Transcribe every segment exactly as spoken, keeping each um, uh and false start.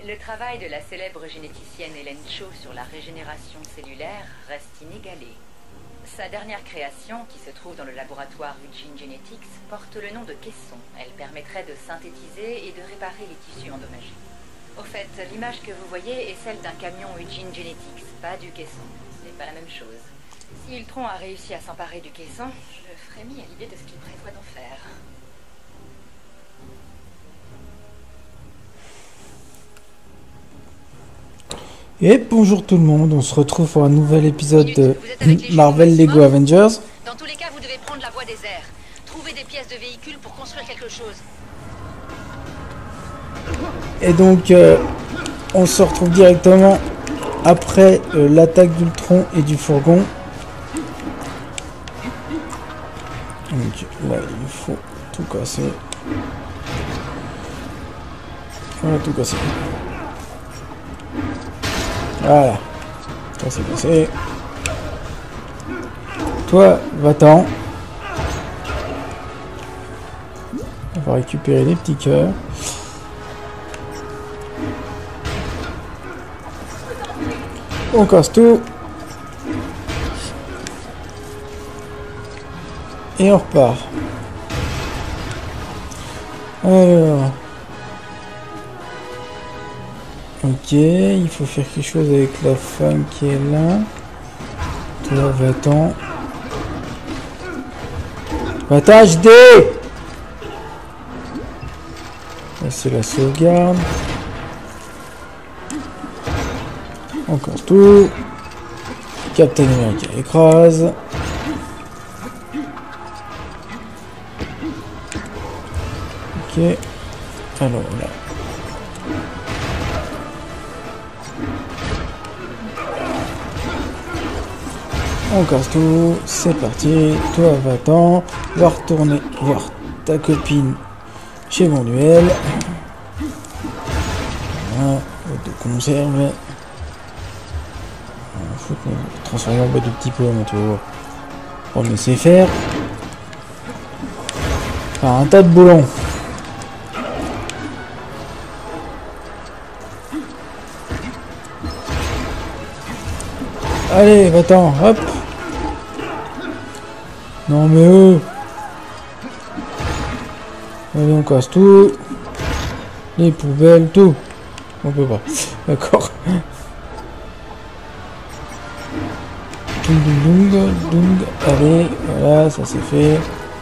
Le travail de la célèbre généticienne Hélène Cho sur la régénération cellulaire reste inégalé. Sa dernière création, qui se trouve dans le laboratoire Eugene Genetics, porte le nom de caisson. Elle permettrait de synthétiser et de réparer les tissus endommagés. Au fait, l'image que vous voyez est celle d'un camion Eugene Genetics, pas du caisson. Ce n'est pas la même chose. Si Ultron a réussi à s'emparer du caisson, je frémis à l'idée de ce qu'il prévoit d'en faire. Et bonjour tout le monde, on se retrouve pour un nouvel épisode de Marvel Lego Avengers. Dans tous les cas, vous devez prendre la voie des airs. Trouver des pièces de véhicules pour construire quelque chose. Et donc, euh, on se retrouve directement après euh, l'attaque d'Ultron et du fourgon. Donc là, il faut tout casser. On va tout casser. Voilà. Ça c'est passé. Toi, va-t'en. On va récupérer les petits cœurs. On casse tout. Et on repart. Alors. Ok, il faut faire quelque chose avec la femme qui est là. Toi, va-t'en. Va-t'en, H D! Là, c'est la sauvegarde. Encore tout. Captain America écrase. Ok. Alors là. On casse tout, c'est parti, toi va-t'en, va retourner voir ta copine chez mon duel. Voilà, de conserve. Il faut transformer en boîte de petits pots, mais tu vas voir. On le laisser faire. Enfin, un tas de boulons. Allez, va-t'en, hop. Non mais eux. Allez, on casse tout. Les poubelles, tout. On peut pas. D'accord. Dung, dung, dung, dung. Allez, voilà, ça c'est fait.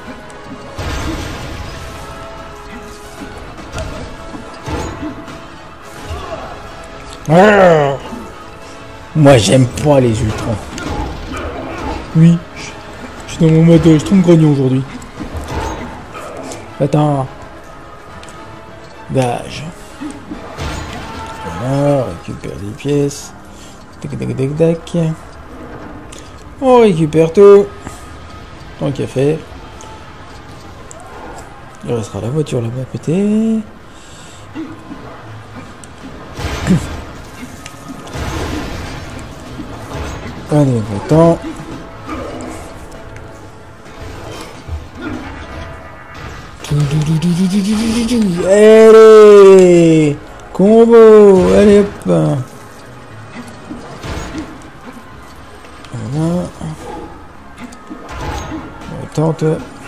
Ah, moi j'aime pas les Ultrons. Oui. Je suis dans mon mode Ultron grognon aujourd'hui. Attends. Gage. Voilà, on récupère des pièces. Tac tac tac tac. On récupère tout. Tant qu'à faire. Il restera la voiture là-bas pétée. Allez, va-t'en. Allez, combo, allez hop. Voilà. Tente.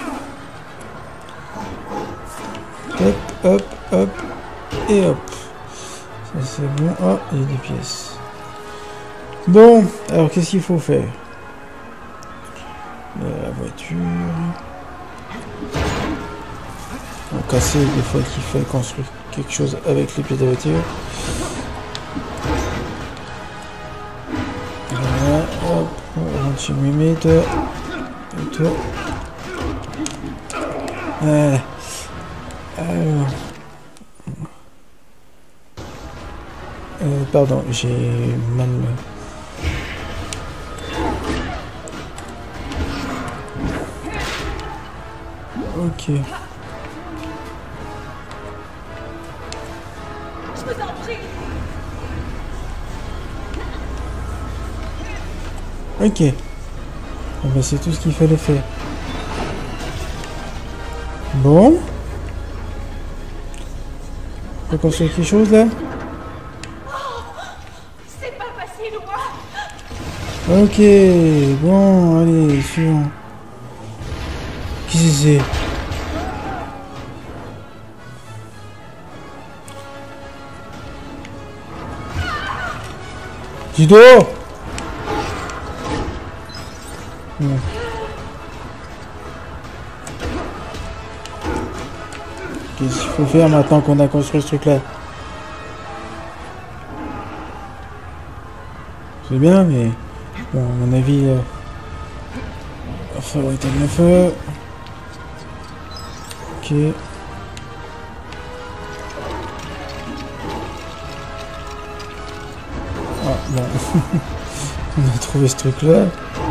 Hop, hop, hop. Et hop. Ça c'est bon. Ah, il y a des pièces. Bon, alors qu'est-ce qu'il faut faire? La voiture. On va casser des fois qu'il faut construire quelque chose avec les pieds de la voiture. Voilà, hop, on rentre chez Mimé, toi. Et toi. Voilà. Alors. Euh, pardon, j'ai mal. Ok. Ok. Ah bah c'est tout ce qu'il fallait faire. Bon. On peut construire quelque chose là? Ok, bon, allez, suivant. Qui c'est? Judo. Bon. Qu'est-ce qu'il faut faire maintenant qu'on a construit ce truc-là? C'est bien, mais bon, à mon avis, euh, il va falloir éteindre le feu. Ok. Ah, bon. On a trouvé ce truc-là.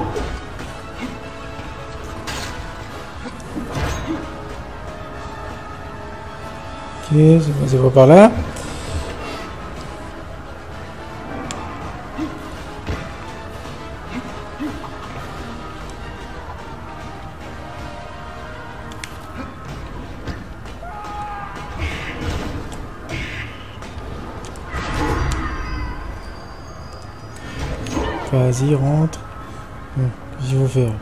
Ok, c'est bon, c'est pas par là. Vas-y, rentre. Bon, qu'est-ce qu'il faut faire?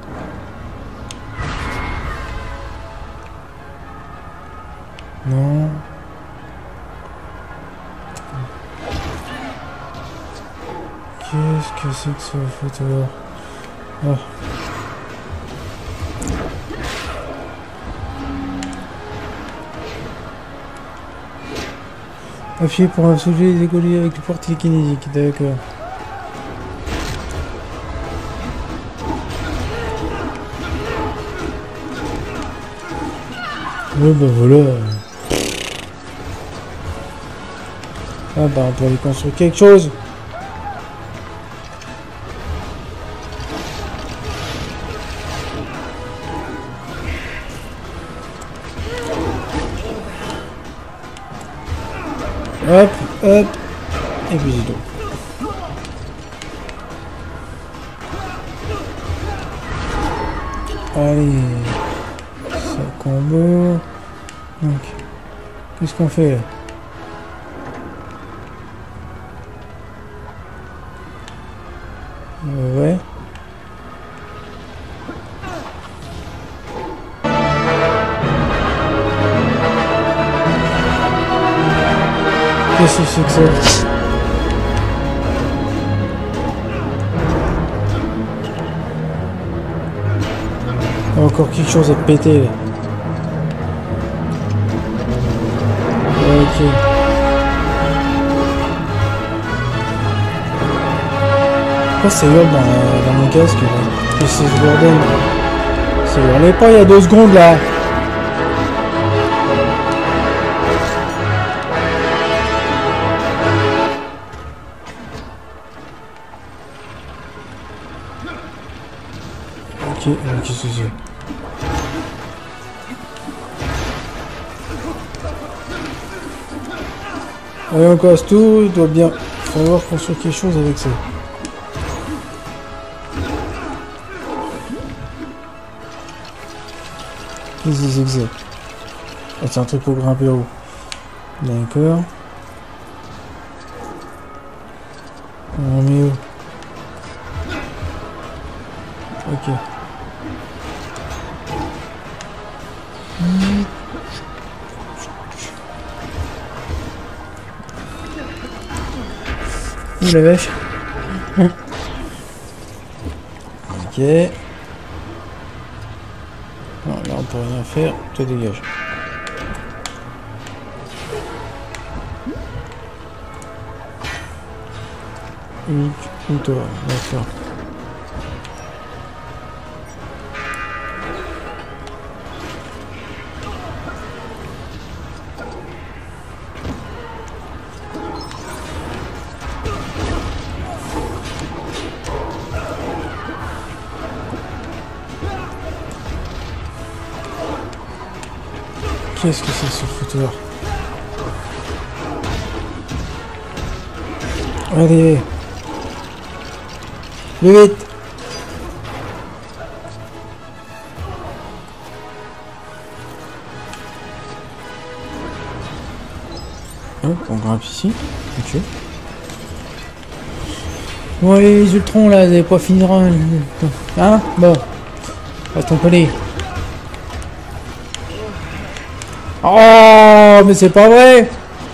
Non. Qu'est-ce que c'est que ce photo? Ah. Appuyez pour soulever les égouts avec le portier kinésique, d'accord. Ouais, bah voilà. Ah bah on peut aller construire quelque chose. Hop, hop. Et puis c'est tout. Allez. Ça combo. Donc, qu'est-ce qu'on fait là? Euh, ouais. Qu'est-ce que c'est que ça? Il y a encore quelque chose à péter là. Ok. Pourquoi ça hurle dans, dans mon casque là? C'est ce bordel. Ça hurlait pas il y a deux secondes là. Ok, euh, qu'est-ce que c'est? Allez, on casse tout, il doit bien falloir construire quelque chose avec ça. Qu'est-ce que c'est que ça? Ah, c'est un truc pour grimper haut. D'accord. On met où? Ok. Ouh la vache. Ok. Non, là on peut rien faire, toi dégage. Ou toi, d'accord. Qu'est-ce que c'est ce foutoir? Allez. Plus vite. Hop, on grimpe ici. Ok. Bon, les Ultrons là, vous allez pas finir. Hein? Bon. Reste un peu les. Oh, mais c'est pas vrai!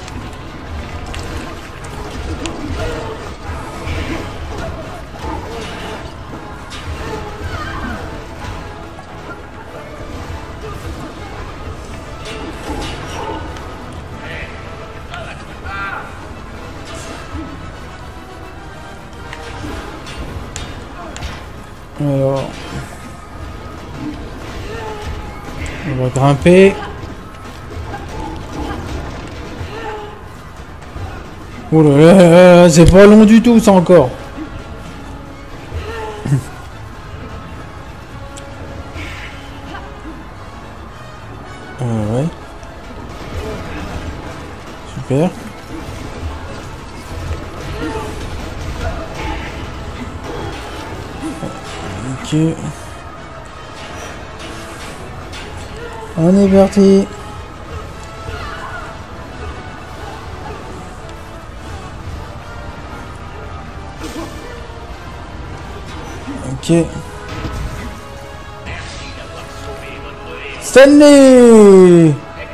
Alors, on va grimper. Oh là là, là c'est pas long du tout ça encore. euh, ouais. Super. Ok. On est parti. Ok. Stanley.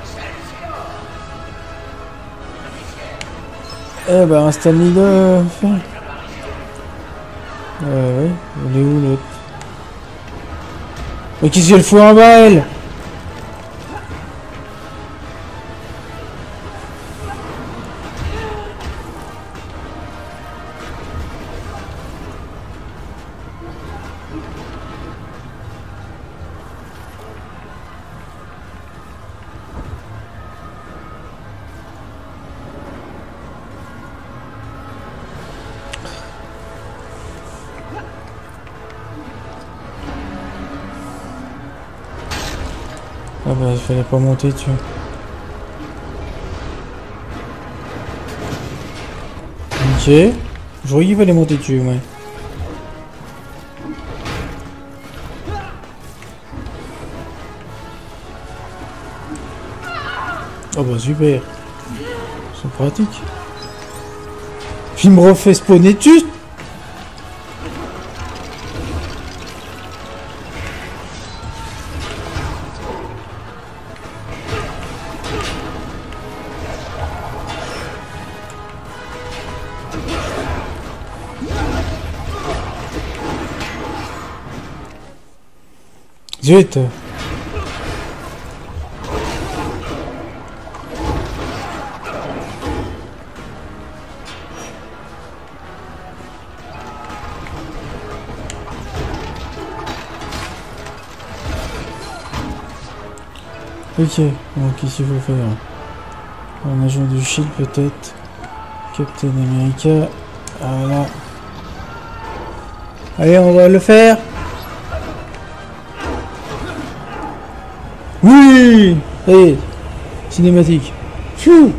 Eh ben un Stanley de... Euh ouais, elle est où l'autre? Mais qu'est-ce qu'elle fout en bas elle? Ah bah il fallait pas monter dessus. Ok. Je croyais qu'il fallait monter dessus, ouais. Oh bah super. C'est pratique. Puis il me refait spawner dessus. Zut. Ok, donc qu'est-ce qu'il faut faire? Un agent du Shield peut-être. Captain America. Voilà. Allez, on va le faire. Oui. Allez, cinématique. Pfiou.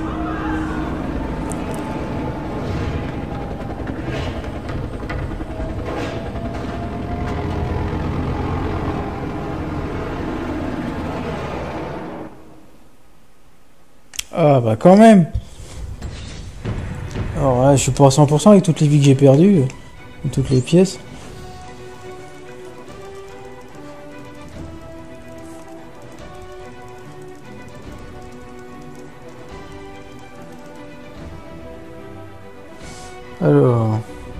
Ah bah quand même. Alors là, je suis pas à cent pour cent avec toutes les vies que j'ai perdues. Et toutes les pièces. Alors...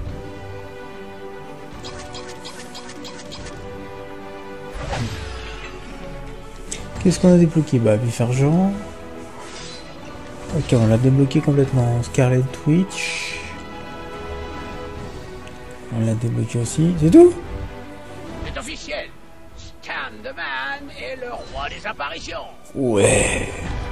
Qu'est-ce qu'on a débloqué? Bah, Bif Argent. Ok, on l'a débloqué complètement. Scarlet Witch. On l'a débloqué aussi. C'est tout? C'est officiel. Scan the Man est le roi des apparitions. Ouais.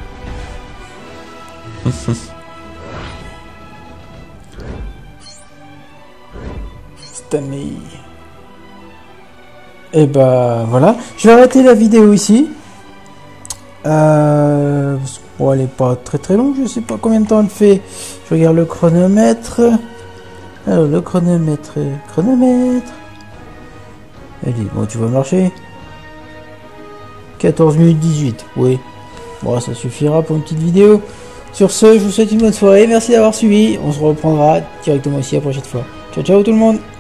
Stanley. Et bah voilà. Je vais arrêter la vidéo ici. Euh, bon, elle est pas très très longue. Je sais pas combien de temps elle fait. Je regarde le chronomètre. Alors le chronomètre, chronomètre. Elle dit bon, tu vas marcher. quatorze minutes dix-huit. Oui. Bon, ça suffira pour une petite vidéo. Sur ce, je vous souhaite une bonne soirée. Merci d'avoir suivi. On se reprendra directement ici la prochaine fois. Ciao ciao tout le monde.